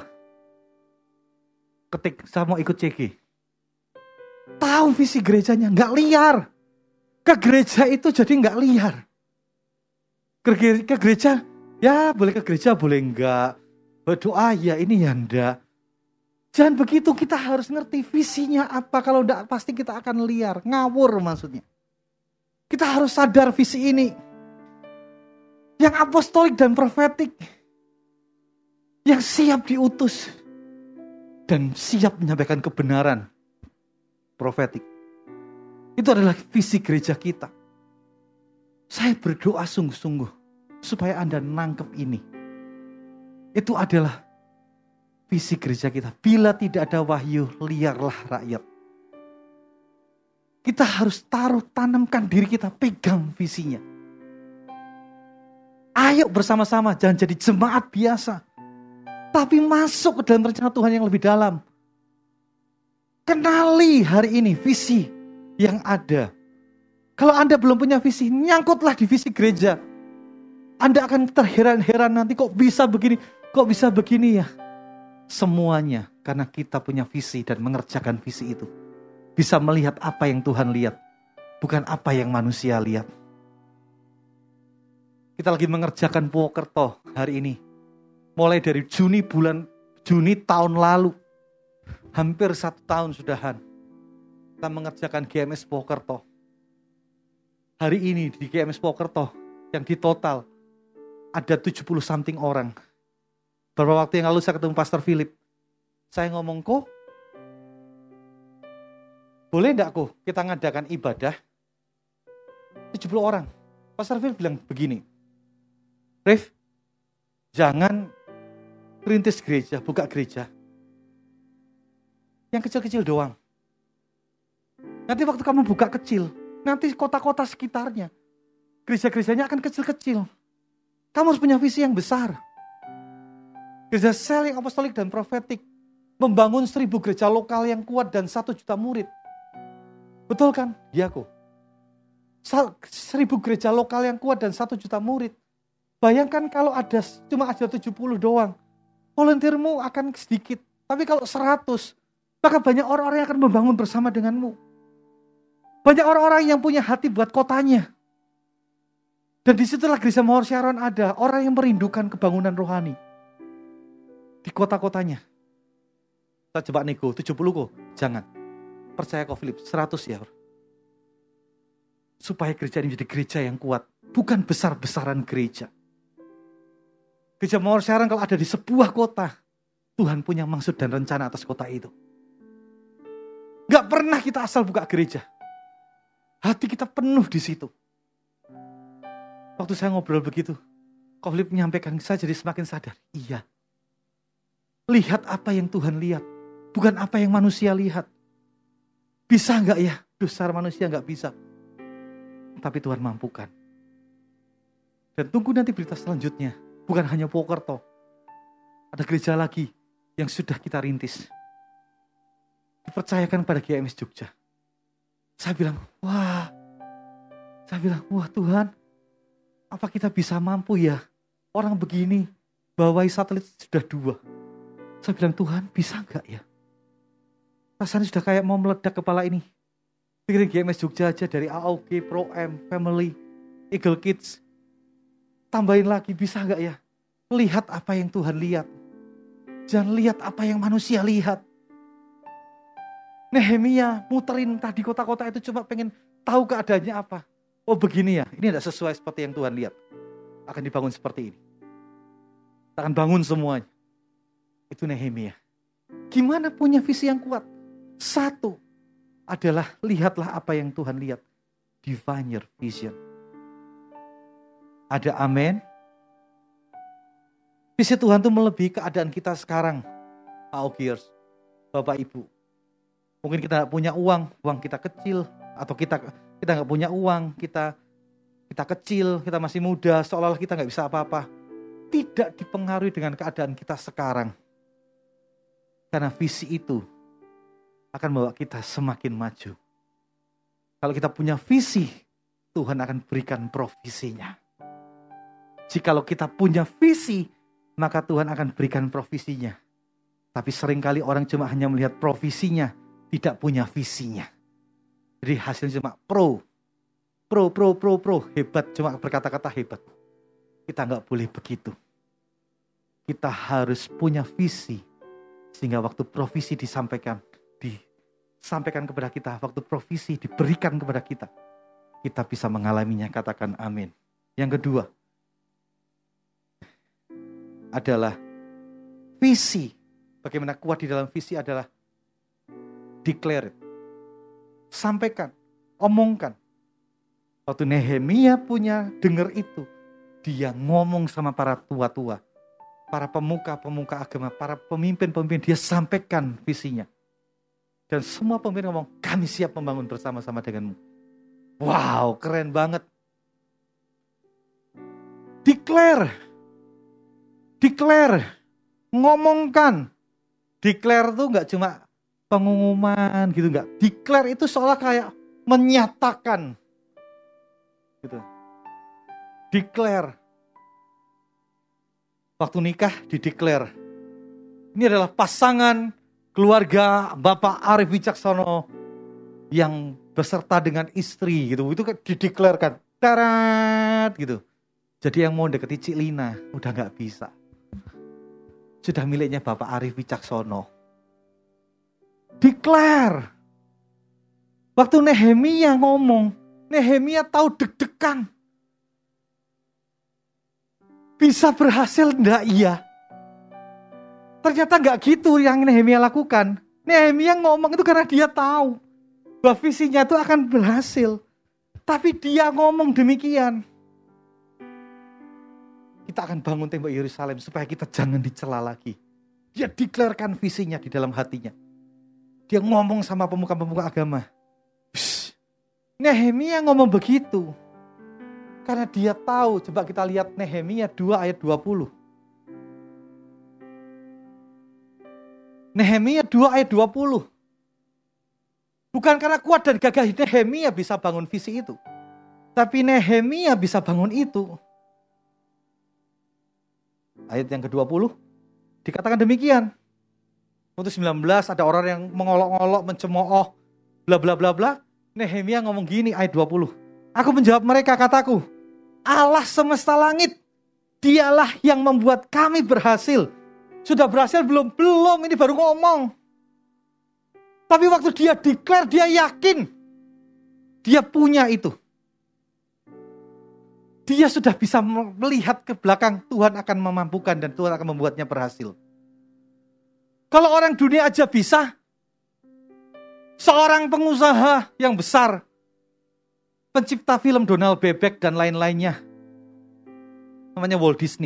S1: Ketik, saya mau ikut C G. Tahu visi gerejanya, gak liar. Ke gereja itu jadi gak liar. Ke, ke gereja, ya boleh ke gereja, boleh enggak. Berdoa, ya ini ya enggak. Jangan begitu, kita harus ngerti visinya apa. Kalau enggak pasti kita akan liar, ngawur maksudnya. Kita harus sadar visi ini. Yang apostolik dan profetik. Yang siap diutus. Dan siap menyampaikan kebenaran profetik. Itu adalah visi gereja kita. Saya berdoa sungguh-sungguh supaya Anda nangkep ini. Itu adalah visi gereja kita. Bila tidak ada wahyu, liarlah rakyat. Kita harus taruh, tanamkan diri kita, pegang visinya. Ayo bersama-sama, jangan jadi jemaat biasa. Tapi masuk ke dalam rencana Tuhan yang lebih dalam. Kenali hari ini visi yang ada. Kalau Anda belum punya visi, nyangkutlah di visi gereja. Anda akan terheran-heran nanti kok bisa begini, kok bisa begini ya. Semuanya karena kita punya visi dan mengerjakan visi itu. Bisa melihat apa yang Tuhan lihat, bukan apa yang manusia lihat. Kita lagi mengerjakan Purwokerto hari ini. Mulai dari Juni bulan Juni tahun lalu. Hampir satu tahun sudahan. Kita mengerjakan G M S Purwokerto. Hari ini di G M S Purwokerto yang di total ada tujuh puluh something orang. Beberapa waktu yang lalu saya ketemu Pastor Philip. Saya ngomong, kok boleh enggak kok kita ngadakan ibadah tujuh puluh orang. Pastor Philip bilang begini, Ref, jangan rintis gereja, buka gereja yang kecil-kecil doang. Nanti waktu kamu buka kecil, nanti kota-kota sekitarnya, gereja-gerejanya akan kecil-kecil. Kamu harus punya visi yang besar. Gereja sel yang apostolik dan profetik, membangun seribu gereja lokal yang kuat dan satu juta murid. Betul kan? Iya kok. Seribu gereja lokal yang kuat dan satu juta murid. Bayangkan kalau ada cuma ada tujuh puluh doang. Volunteermu akan sedikit. Tapi kalau seratus, maka banyak orang-orang yang akan membangun bersama denganmu. Banyak orang-orang yang punya hati buat kotanya. Dan disitulah gereja Mawar Sharon ada. Orang yang merindukan kebangunan rohani. Di kota-kotanya. Kita coba nego, tujuh puluh kok. Jangan. Percaya kok Philip, seratus ya. Supaya gereja ini menjadi gereja yang kuat. Bukan besar-besaran gereja. Gereja Mawar Sharon kalau ada di sebuah kota. Tuhan punya maksud dan rencana atas kota itu. Gak pernah kita asal buka gereja. Hati kita penuh di situ. Waktu saya ngobrol begitu, Kok Philip menyampaikan, saya jadi semakin sadar. Iya. Lihat apa yang Tuhan lihat. Bukan apa yang manusia lihat. Bisa gak ya? Duh, secara manusia gak bisa. Tapi Tuhan mampukan. Dan tunggu nanti berita selanjutnya. Bukan hanya Purwokerto. Ada gereja lagi yang sudah kita rintis. Dipercayakan pada G M S Jogja. Saya bilang, wah. Saya bilang, wah Tuhan. Apa kita bisa mampu ya? Orang begini, bawai satelit sudah dua. Saya bilang, Tuhan bisa gak ya? Rasanya sudah kayak mau meledak kepala ini. Pikirin G M S Jogja aja dari A O G, Pro M, Family, Eagle Kids. Tambahin lagi, bisa gak ya? Lihat apa yang Tuhan lihat. Jangan lihat apa yang manusia lihat. Nehemia muterin tadi kota-kota itu cuma pengen tahu keadaannya apa. Oh begini ya, ini tidak sesuai seperti yang Tuhan lihat. Akan dibangun seperti ini. Akan bangun semuanya. Itu Nehemia. Gimana punya visi yang kuat? Satu, adalah lihatlah apa yang Tuhan lihat. Divine vision. Ada amin. Visi Tuhan itu melebihi keadaan kita sekarang. Pak Ogiers, Bapak Ibu. Mungkin kita gak punya uang, uang kita kecil. Atau kita kita gak punya uang, kita kita kecil, kita masih muda, seolah-olah kita gak bisa apa-apa. Tidak dipengaruhi dengan keadaan kita sekarang. Karena visi itu akan membawa kita semakin maju. Kalau kita punya visi, Tuhan akan berikan provisinya. Jikalau kita punya visi, maka Tuhan akan berikan provisinya. Tapi seringkali orang cuma hanya melihat provisinya, tidak punya visinya. Jadi hasilnya cuma pro, pro, pro, pro, pro, hebat, cuma berkata-kata hebat. Kita nggak boleh begitu. Kita harus punya visi, sehingga waktu provisi disampaikan, disampaikan kepada kita, waktu provisi diberikan kepada kita, kita bisa mengalaminya, katakan amin. Yang kedua, adalah visi. Bagaimana kuat di dalam visi adalah declare it. Sampaikan, omongkan. Waktu Nehemia punya dengar itu, dia ngomong sama para tua-tua, para pemuka-pemuka agama, para pemimpin-pemimpin, dia sampaikan visinya. Dan semua pemimpin ngomong, kami siap membangun bersama-sama denganmu. Wow, keren banget. Declare. Declare, ngomongkan. Declare itu gak cuma pengumuman gitu, gak. Declare itu seolah kayak menyatakan. Gitu. Declare. Waktu nikah dideclare. Ini adalah pasangan keluarga Bapak Arif Wicaksono yang beserta dengan istri gitu. Itu dideklarkan. Tarat gitu. Jadi yang mau deketi Cik Lina udah gak bisa. Sudah miliknya Bapak Arif Wicaksono. Declare. Waktu Nehemia ngomong, Nehemia tahu deg-degan. Bisa berhasil enggak? Iya. Ternyata enggak gitu yang Nehemia lakukan. Nehemia ngomong itu karena dia tahu bahwa visinya itu akan berhasil. Tapi dia ngomong demikian. Kita akan bangun tembok Yerusalem supaya kita jangan dicela lagi. Dia deklarkan visinya di dalam hatinya. Dia ngomong sama pemuka-pemuka agama. Psst. Nehemia ngomong begitu. Karena dia tahu, coba kita lihat Nehemia dua ayat dua puluh. Nehemia dua ayat dua puluh. Bukan karena kuat dan gagah Nehemia bisa bangun visi itu. Tapi Nehemia bisa bangun itu. Ayat yang kedua puluh dikatakan demikian. Waktu sembilan belas ada orang yang mengolok-olok, mencemooh, bla bla bla bla. Nehemia ngomong gini ayat dua puluh. Aku menjawab mereka, kataku, Allah semesta langit, dialah yang membuat kami berhasil. Sudah berhasil belum? Belum, ini baru ngomong. Tapi waktu dia declare, dia yakin. Dia punya itu. Dia sudah bisa melihat ke belakang, Tuhan akan memampukan dan Tuhan akan membuatnya berhasil. Kalau orang dunia aja bisa, seorang pengusaha yang besar, pencipta film Donald Bebek dan lain-lainnya, namanya Walt Disney.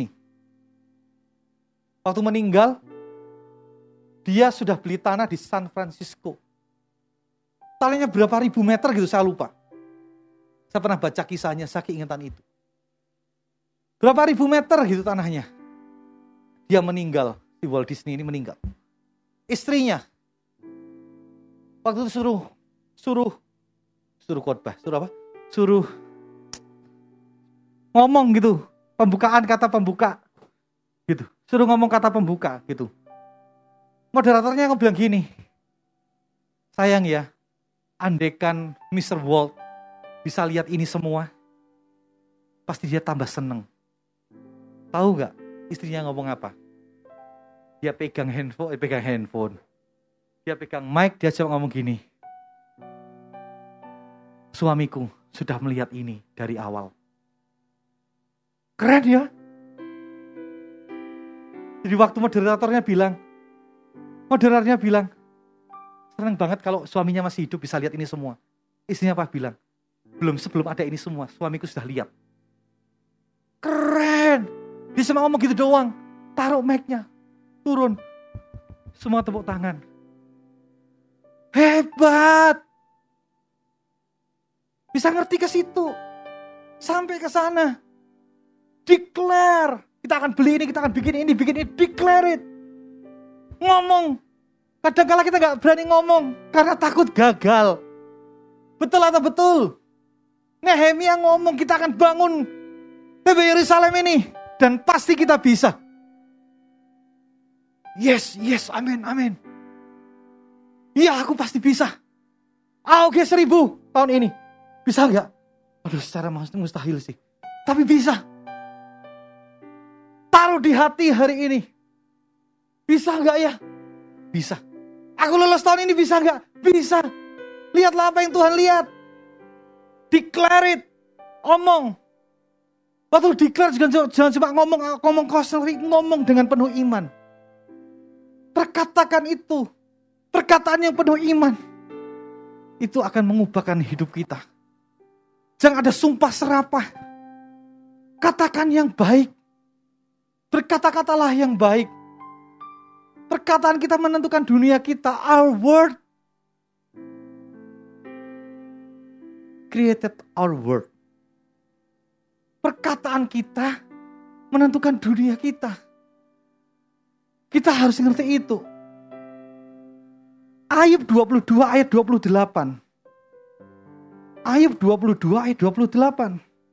S1: Waktu meninggal, dia sudah beli tanah di San Francisco. Tanahnya berapa ribu meter gitu, saya lupa. Saya pernah baca kisahnya, saya keingetan itu. Berapa ribu meter gitu tanahnya. Dia meninggal, si Walt Disney ini meninggal. Istrinya, waktu itu suruh, suruh, suruh khotbah, suruh apa? Suruh ngomong gitu, pembukaan kata pembuka, gitu. Suruh ngomong kata pembuka, gitu. Moderatornya bilang gini, sayang ya, andaikan mister Walt bisa lihat ini semua, pasti dia tambah seneng. Tahu gak istrinya ngomong apa? Dia pegang handphone, eh, pegang handphone. Dia pegang mic, dia cuma ngomong gini. Suamiku sudah melihat ini dari awal. Keren ya? Jadi waktu moderatornya bilang, moderatornya bilang, senang banget kalau suaminya masih hidup bisa lihat ini semua. Istrinya apa bilang? Belum sebelum ada ini semua, suamiku sudah lihat. Keren. Dia cuma ngomong gitu doang. Taruh mic-nya. Turun. Semua tepuk tangan. Hebat. Bisa ngerti ke situ. Sampai ke sana. Declare. Kita akan beli ini, kita akan bikin ini, bikin ini. Declare it. Ngomong. Kadang-kala kita gak berani ngomong. Karena takut gagal. Betul atau betul? Nehemia ngomong kita akan bangun T B Yerusalem ini. Dan pasti kita bisa. Yes, yes, amin, amin. Iya, aku pasti bisa. A O G seribu tahun ini. Bisa gak? Aduh, secara mustahil sih. Tapi bisa. Taruh di hati hari ini. Bisa gak ya? Bisa. Aku lulus tahun ini bisa gak? Bisa. Lihatlah apa yang Tuhan lihat. Declare it. Omong. Waktu declare jangan, jangan cuma ngomong, ngomong kosong, ngomong dengan penuh iman. Perkatakan itu. Perkataan yang penuh iman. Itu akan mengubahkan hidup kita. Jangan ada sumpah serapah. Katakan yang baik. Berkata-katalah yang baik. Perkataan kita menentukan dunia kita. Our word created our world. Perkataan kita menentukan dunia kita. Kita harus ngerti itu. Ayub dua puluh dua ayat dua puluh delapan. Ayub dua puluh dua ayat dua puluh delapan.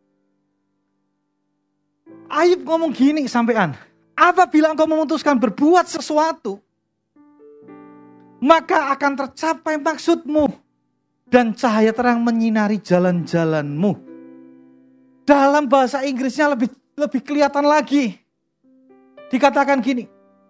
S1: Ayub ngomong gini sampean. Apabila engkau memutuskan berbuat sesuatu, maka akan tercapai maksudmu. Dan cahaya terang menyinari jalan-jalanmu. Dalam bahasa Inggrisnya lebih lebih kelihatan lagi. Dikatakan gini.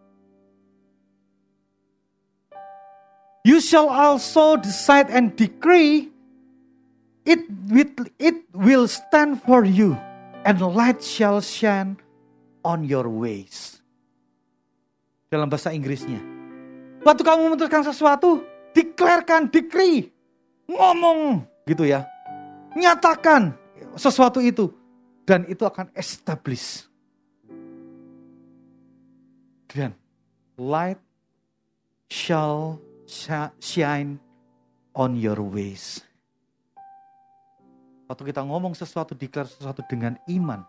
S1: You shall also decide and decree, it will, it will stand for you, and light shall shine on your ways. Dalam bahasa Inggrisnya. Waktu kamu memutuskan sesuatu, declarekan, decree. Ngomong gitu ya. Nyatakan sesuatu itu. Dan itu akan establish. Dan light shall shine on your ways. Waktu kita ngomong sesuatu, declare sesuatu dengan iman,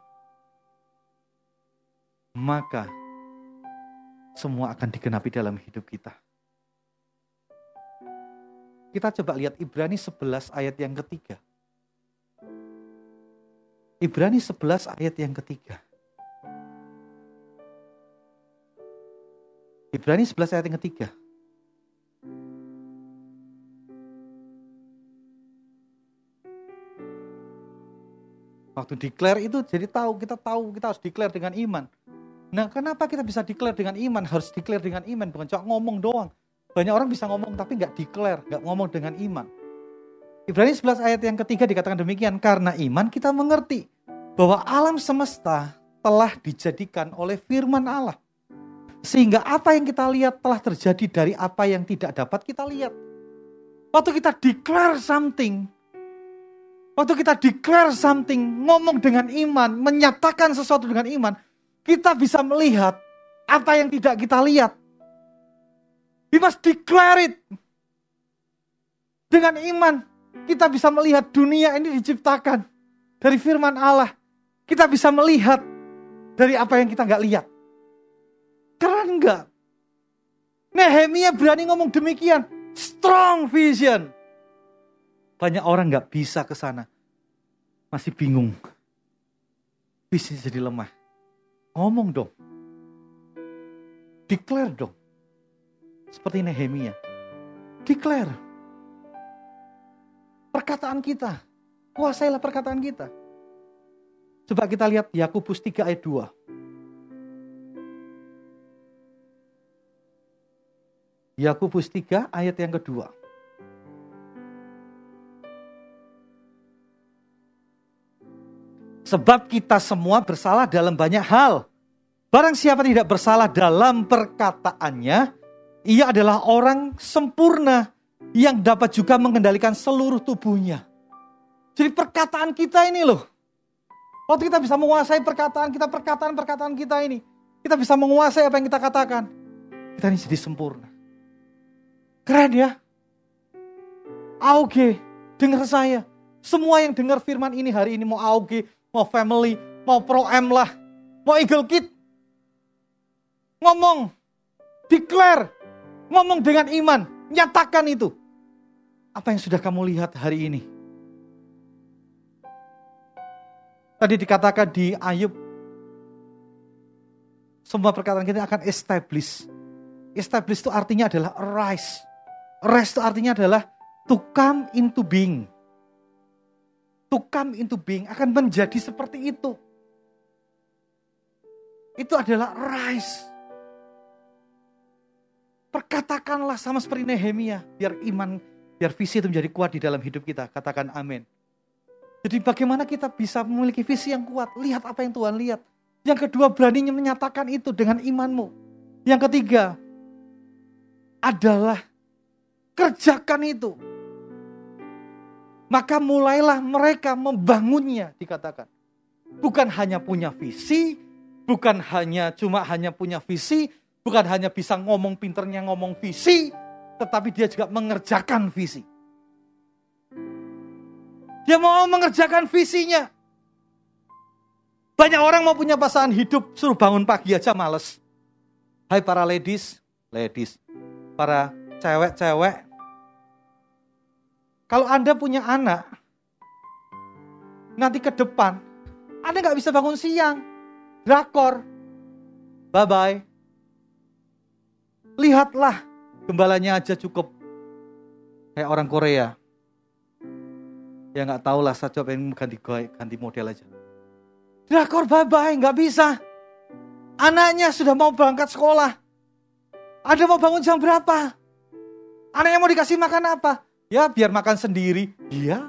S1: maka semua akan digenapi dalam hidup kita. Kita coba lihat Ibrani sebelas ayat yang ketiga. Ibrani sebelas ayat yang ketiga. Ibrani sebelas ayat yang ketiga. Waktu declare itu jadi tahu, kita tahu kita harus declare dengan iman. Nah, kenapa kita bisa declare dengan iman? Harus declare dengan iman, bukan cuma ngomong doang. Banyak orang bisa ngomong tapi gak declare, gak ngomong dengan iman. Ibrani sebelas ayat yang ketiga dikatakan demikian. Karena iman kita mengerti bahwa alam semesta telah dijadikan oleh firman Allah. Sehingga apa yang kita lihat telah terjadi dari apa yang tidak dapat kita lihat. Waktu kita declare something, waktu kita declare something, ngomong dengan iman, menyatakan sesuatu dengan iman, kita bisa melihat apa yang tidak kita lihat. We must declare it. Dengan iman, kita bisa melihat dunia ini diciptakan dari firman Allah. Kita bisa melihat dari apa yang kita gak lihat. Keren gak? Nehemia berani ngomong demikian. Strong vision. Banyak orang gak bisa ke sana. Masih bingung. Bisnis jadi lemah. Ngomong dong. Declare dong. Seperti Nehemia. Declare. Perkataan kita. Kuasailah perkataan kita. Coba kita lihat Yakobus tiga ayat dua. Yakobus tiga ayat yang kedua. Sebab kita semua bersalah dalam banyak hal. Barang siapa tidak bersalah dalam perkataannya, ia adalah orang sempurna, yang dapat juga mengendalikan seluruh tubuhnya. Jadi perkataan kita ini loh. Waktu kita bisa menguasai perkataan kita, perkataan-perkataan kita ini. Kita bisa menguasai apa yang kita katakan. Kita ini jadi sempurna. Keren ya. Auge, dengar saya. Semua yang dengar firman ini hari ini, mau Auge, mau family, mau Pro-M lah, mau Eagle Kid. Ngomong, declare, ngomong dengan iman, nyatakan itu. Apa yang sudah kamu lihat hari ini? Tadi dikatakan di Ayub, semua perkataan kita akan establish. Establish itu artinya adalah arise. Arise itu artinya adalah to come into being. To come into being akan menjadi seperti itu. Itu adalah arise. Perkatakanlah sama seperti Nehemia, biar iman, biar visi itu menjadi kuat di dalam hidup kita. Katakan amin. Jadi bagaimana kita bisa memiliki visi yang kuat? Lihat apa yang Tuhan lihat. Yang kedua, beraninya menyatakan itu dengan imanmu. Yang ketiga adalah kerjakan itu. Maka mulailah mereka membangunnya, dikatakan. Bukan hanya punya visi, bukan hanya cuma hanya punya visi, bukan hanya bisa ngomong pinternya ngomong visi, tetapi dia juga mengerjakan visi. Dia mau mengerjakan visinya. Banyak orang mau punya pasangan hidup, suruh bangun pagi aja males. Hai para ladies, ladies, para cewek-cewek. Kalau Anda punya anak, nanti ke depan, Anda gak bisa bangun siang. Drakor. Bye-bye. Lihatlah, gembalanya aja cukup. Kayak orang Korea. Ya gak tahu lah, saya coba pengen ganti, ganti model aja. Drakor bye-bye, gak bisa. Anaknya sudah mau berangkat sekolah. Anda mau bangun jam berapa? Anaknya mau dikasih makan apa? Ya biar makan sendiri. Iya.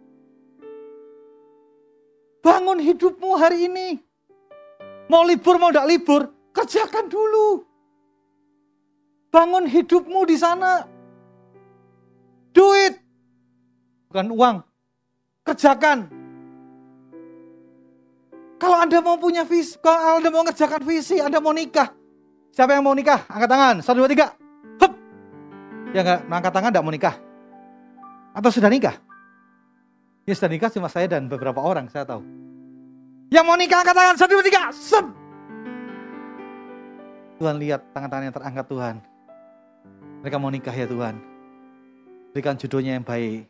S1: Bangun hidupmu hari ini. Mau libur mau gak libur, kerjakan dulu. Bangun hidupmu di sana. Duit. Bukan uang. Kerjakan. Kalau Anda mau punya visi, kalau Anda mau ngerjakan visi, Anda mau nikah. Siapa yang mau nikah? Angkat tangan. Satu, dua, tiga. Hup. Ya nggak, angkat tangan nggak mau nikah. Atau sudah nikah? Ya sudah nikah cuma saya dan beberapa orang, saya tahu. Yang mau nikah angkat tangan. Satu, dua, tiga. Sep. Tuhan lihat tangan-tangan yang terangkat Tuhan. Mereka mau nikah ya Tuhan. Berikan jodohnya yang baik.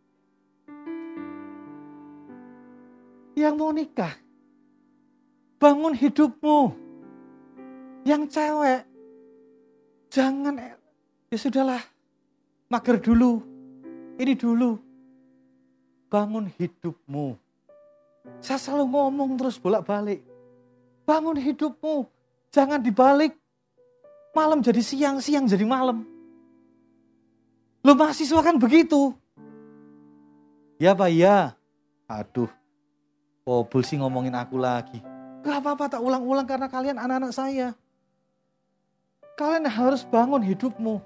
S1: Yang mau nikah, bangun hidupmu. Yang cewek, jangan, ya sudahlah, mager dulu, ini dulu. Bangun hidupmu. Saya selalu ngomong terus bolak-balik. Bangun hidupmu, jangan dibalik. Malam jadi siang, siang jadi malam. Lo mahasiswa kan begitu. Ya Pak, ya. Aduh. Oh, sih ngomongin aku lagi. Gak apa-apa, tak ulang-ulang karena kalian anak-anak saya. Kalian harus bangun hidupmu.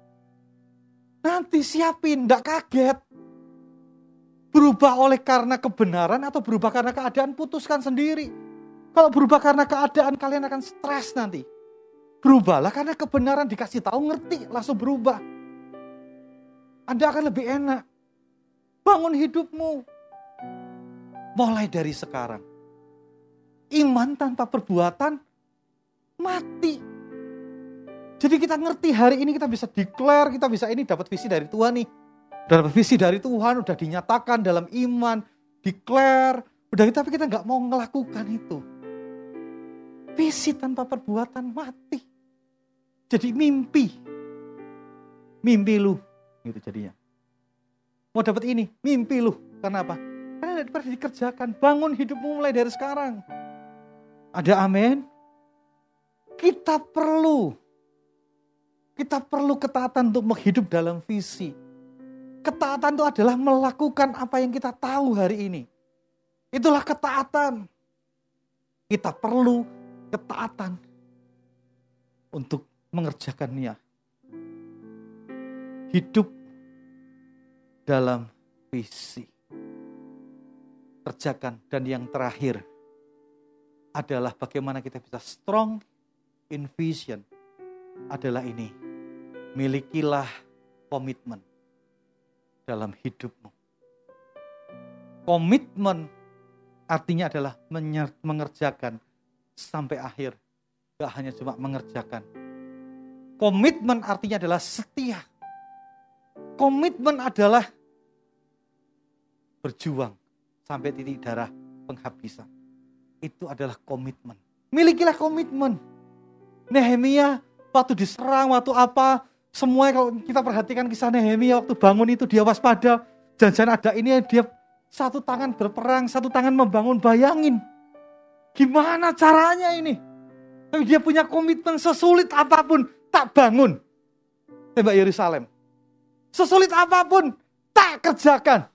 S1: Nanti siapin, gak kaget. Berubah oleh karena kebenaran atau berubah karena keadaan, putuskan sendiri. Kalau berubah karena keadaan, kalian akan stres nanti. Berubahlah karena kebenaran, dikasih tahu ngerti, langsung berubah. Anda akan lebih enak. Bangun hidupmu. Mulai dari sekarang. Iman tanpa perbuatan mati. Jadi kita ngerti hari ini kita bisa declare, kita bisa ini dapat visi dari Tuhan nih. Dapat visi dari Tuhan, udah dinyatakan dalam iman, declare. Udah tapi kita gak mau melakukan itu. Visi tanpa perbuatan mati. Jadi mimpi. Mimpi lu. Gitu jadinya. Mau dapat ini, mimpi lu. Karena apa? Karena daripada dikerjakan, bangun hidupmu mulai dari sekarang. Ada amin? Kita perlu, kita perlu ketaatan untuk hidup dalam visi. Ketaatan itu adalah melakukan apa yang kita tahu hari ini. Itulah ketaatan. Kita perlu ketaatan untuk mengerjakannya. Hidup dalam visi. Kerjakan. Dan yang terakhir adalah bagaimana kita bisa strong in vision. Adalah ini. Milikilah komitmen dalam hidupmu. Komitmen artinya adalah mengerjakan sampai akhir. Gak hanya cuma mengerjakan. Komitmen artinya adalah setia. Komitmen adalah berjuang sampai titik darah penghabisan. Itu adalah komitmen. Milikilah komitmen. Nehemia waktu diserang, waktu apa, semuanya kalau kita perhatikan kisah Nehemia waktu bangun itu dia waspada. Jangan-jangan ada ini dia satu tangan berperang, satu tangan membangun. Bayangin. Gimana caranya ini? Tapi dia punya komitmen sesulit apapun. Tak bangun. Tembak Yerusalem. Sesulit apapun. Tak kerjakan.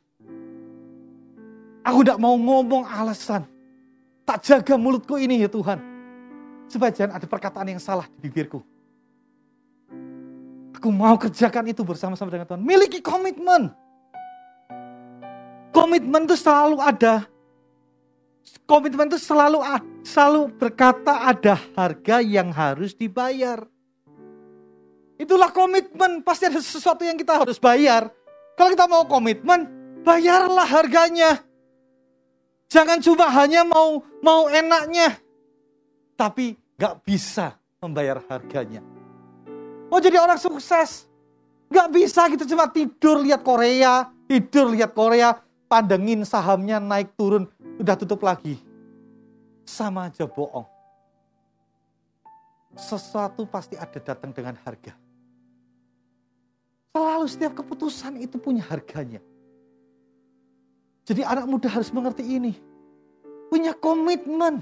S1: Aku tidak mau ngomong alasan. Tak jaga mulutku ini ya Tuhan. Supaya jangan ada perkataan yang salah di bibirku. Aku mau kerjakan itu bersama-sama dengan Tuhan. Miliki komitmen. Komitmen itu selalu ada. Komitmen itu selalu selalu berkata ada harga yang harus dibayar. Itulah komitmen. Pasti ada sesuatu yang kita harus bayar. Kalau kita mau komitmen, bayarlah harganya. Jangan cuma hanya mau mau enaknya, tapi gak bisa membayar harganya. Mau jadi orang sukses, gak bisa gitu cuma tidur lihat Korea, tidur lihat Korea, pandengin sahamnya naik turun, udah tutup lagi. Sama aja bohong. Sesuatu pasti ada datang dengan harga. Selalu setiap keputusan itu punya harganya. Jadi anak muda harus mengerti ini. Punya komitmen.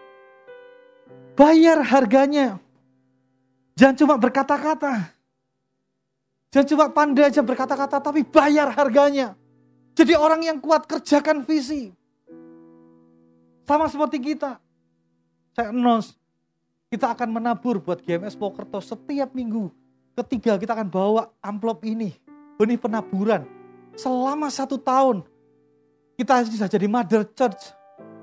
S1: Bayar harganya. Jangan cuma berkata-kata. Jangan cuma pandai aja berkata-kata, tapi bayar harganya. Jadi orang yang kuat, kerjakan visi. Sama seperti kita. Saya announce, kita akan menabur buat G M S Pokerto setiap minggu. Ketiga, kita akan bawa amplop ini. Benih penaburan. Selama satu tahun. Kita bisa jadi mother church.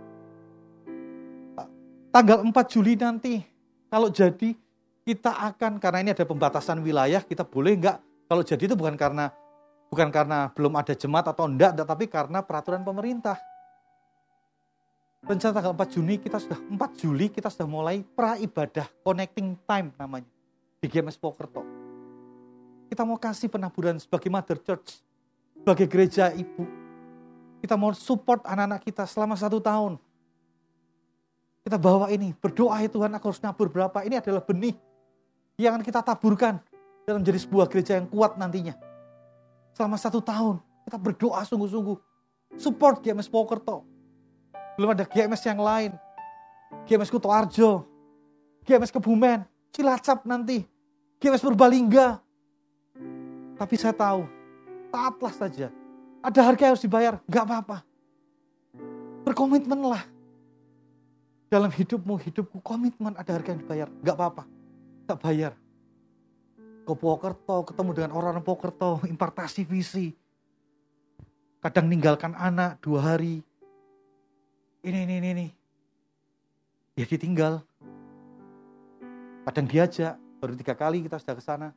S1: Tanggal empat Juli nanti. Kalau jadi, kita akan, karena ini ada pembatasan wilayah, kita boleh enggak. Kalau jadi itu bukan karena bukan karena belum ada jemaat atau enggak, tapi karena peraturan pemerintah. Rencana tanggal empat Juni kita sudah empat Juli kita sudah mulai pra ibadah connecting time namanya di G M S Pokerto. Kita mau kasih penaburan sebagai mother church, sebagai gereja ibu. Kita mau support anak-anak kita selama satu tahun. Kita bawa ini, berdoa ya Tuhan aku harus nabur berapa. Ini adalah benih yang akan kita taburkan dalam menjadi sebuah gereja yang kuat nantinya. Selama satu tahun kita berdoa sungguh-sungguh. Support G M S Pokerto. Belum ada G M S yang lain. G M S Kutoarjo, G M S Kebumen, Cilacap nanti, G M S Purbalingga. Tapi saya tahu, taatlah saja. Ada harga yang harus dibayar, gak apa-apa. Berkomitmenlah. Dalam hidupmu, hidupku, komitmen ada harga yang dibayar, gak apa-apa. Tak bayar. Ke Pokerto, ketemu dengan orang-orang Pokerto, impartasi visi. Kadang ninggalkan anak dua hari. Ini, ini, ini, ini. Ya ditinggal. Kadang diajak, baru tiga kali kita sudah ke sana.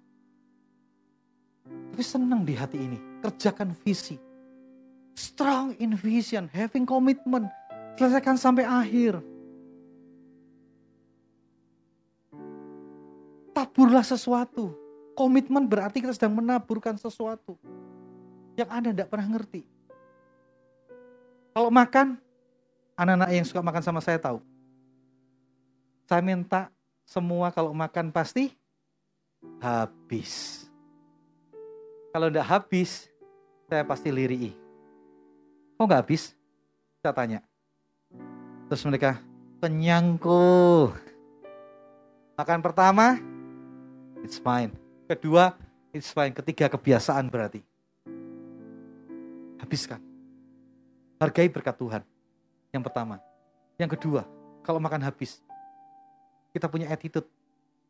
S1: Tapi senang di hati ini. Kerjakan visi. Strong in vision. Having commitment. Selesaikan sampai akhir. Taburlah sesuatu. Komitmen berarti kita sedang menaburkan sesuatu. Yang Anda tidak pernah ngerti. Kalau makan, anak-anak yang suka makan sama saya tahu. Saya minta semua kalau makan pasti habis. Kalau tidak habis, saya pasti lirii. Kok nggak habis? Saya tanya. Terus mereka, kenyangku. Makan pertama, it's fine. Kedua, it's fine. Ketiga, kebiasaan berarti. Habiskan. Hargai berkat Tuhan. Yang pertama. Yang kedua, kalau makan habis, kita punya attitude.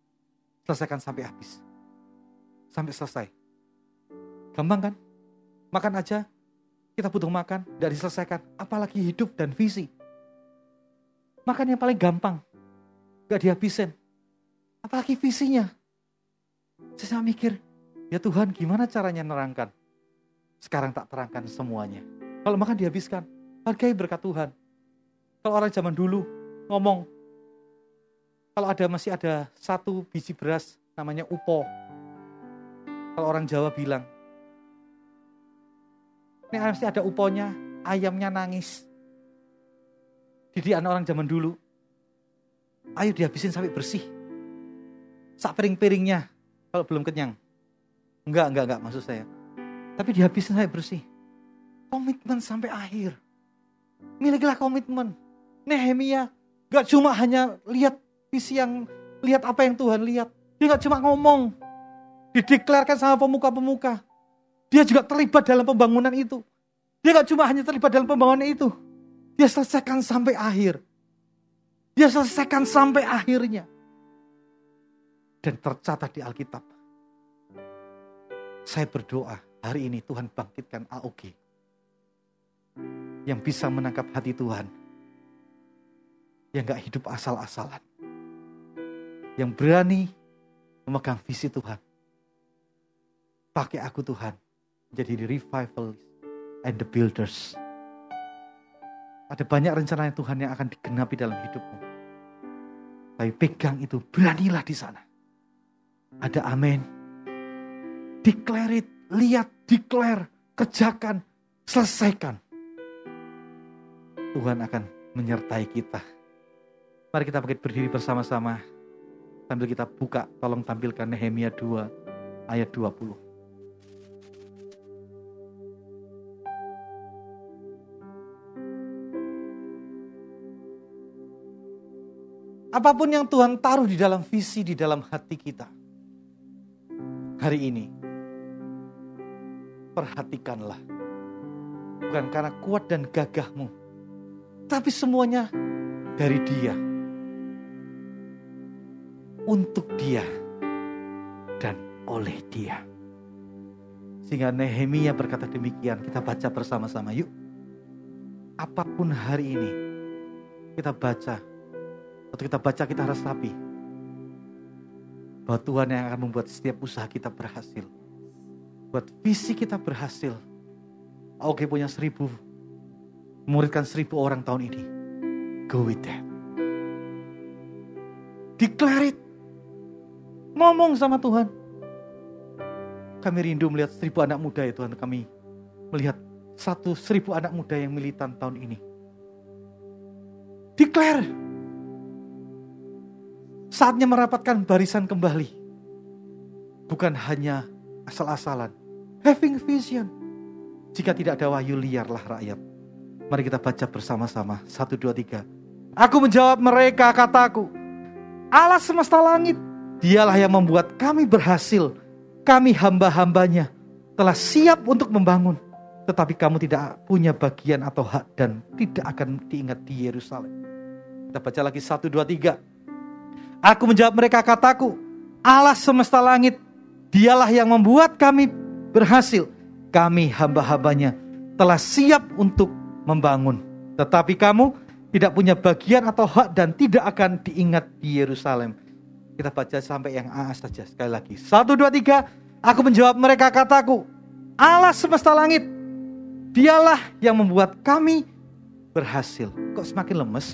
S1: Selesaikan sampai habis. Sampai selesai. Gampang kan? Makan aja, kita butuh makan, tidak diselesaikan. Apalagi hidup dan visi. Makan yang paling gampang, gak dihabisin. Apalagi visinya. Saya mikir, ya Tuhan gimana caranya nerangkan? Sekarang tak terangkan semuanya. Kalau makan dihabiskan, hargai berkat Tuhan. Kalau orang zaman dulu ngomong, kalau ada masih ada satu biji beras namanya upo. Kalau orang Jawa bilang, ini masih ada uponya, ayamnya nangis. Didikan orang zaman dulu, ayo dihabisin sampai bersih. Sak piring-piringnya, kalau belum kenyang. Enggak, enggak, enggak maksud saya. Tapi dihabisin sampai bersih. Komitmen sampai akhir. Milikilah komitmen. Nehemia gak cuma hanya lihat visi yang, lihat apa yang Tuhan lihat. Dia gak cuma ngomong. Dideklarkan sama pemuka-pemuka. Dia juga terlibat dalam pembangunan itu. Dia gak cuma hanya terlibat dalam pembangunan itu. Dia selesaikan sampai akhir. Dia selesaikan sampai akhirnya. Dan tercatat di Alkitab. Saya berdoa hari ini Tuhan bangkitkan A O G. Yang bisa menangkap hati Tuhan. Yang gak hidup asal-asalan. Yang berani memegang visi Tuhan. Pakai aku Tuhan. Jadi the revivalists and the builders. Ada banyak rencana Tuhan yang akan digenapi dalam hidupmu. Tapi pegang itu, beranilah di sana. Ada amin. Declare it, lihat, declare, kerjakan, selesaikan. Tuhan akan menyertai kita. Mari kita bangkit berdiri bersama-sama. Sambil kita buka, tolong tampilkan Nehemia dua ayat dua puluh. Apapun yang Tuhan taruh di dalam visi, di dalam hati kita. Hari ini, perhatikanlah. Bukan karena kuat dan gagahmu. Tapi semuanya dari Dia. Untuk Dia. Dan oleh Dia. Sehingga Nehemia berkata demikian. Kita baca bersama-sama yuk. Apapun hari ini, kita baca. Waktu kita baca kita harus rapi. Bahwa Tuhan yang akan membuat setiap usaha kita berhasil. Buat visi kita berhasil. Oke punya seribu. Memuridkan seribu orang tahun ini. Go with that. Declare it. Ngomong sama Tuhan. Kami rindu melihat seribu anak muda ya Tuhan. Kami melihat satu seribu anak muda yang militan tahun ini. Declare. Saatnya merapatkan barisan kembali. Bukan hanya asal-asalan. Having vision. Jika tidak ada wahyu, liarlah rakyat. Mari kita baca bersama-sama. Satu, dua, tiga. Aku menjawab mereka, kataku. Allah semesta langit. Dialah yang membuat kami berhasil. Kami hamba-hambanya. Telah siap untuk membangun. Tetapi kamu tidak punya bagian atau hak. Dan tidak akan diingat di Yerusalem. Kita baca lagi. Satu, dua, tiga. Aku menjawab mereka, kataku, Allah semesta langit, Dialah yang membuat kami berhasil. Kami hamba-hambanya telah siap untuk membangun. Tetapi kamu tidak punya bagian atau hak dan tidak akan diingat di Yerusalem. Kita baca sampai yang A saja sekali lagi. Satu, dua, tiga. Aku menjawab mereka, kataku, Allah semesta langit, Dialah yang membuat kami berhasil. Kok semakin lemes?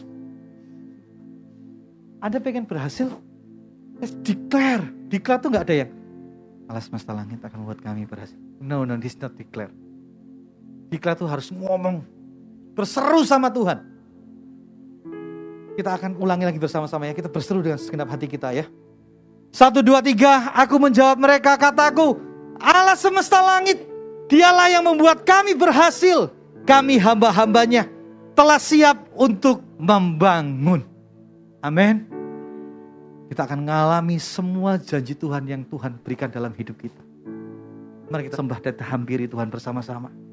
S1: Anda pengen berhasil? Let's declare. Declare tuh gak ada yang Allah semesta langit akan membuat kami berhasil. No, no, this is not declare. Declare tuh harus ngomong. Berseru sama Tuhan. Kita akan ulangi lagi bersama-sama ya. Kita berseru dengan segenap hati kita ya. Satu, dua, tiga. Aku menjawab mereka, kataku, Allah semesta langit, Dialah yang membuat kami berhasil. Kami hamba-hambanya telah siap untuk membangun. Amin. Kita akan mengalami semua janji Tuhan yang Tuhan berikan dalam hidup kita. Mari kita sembah dan hampiri Tuhan bersama-sama.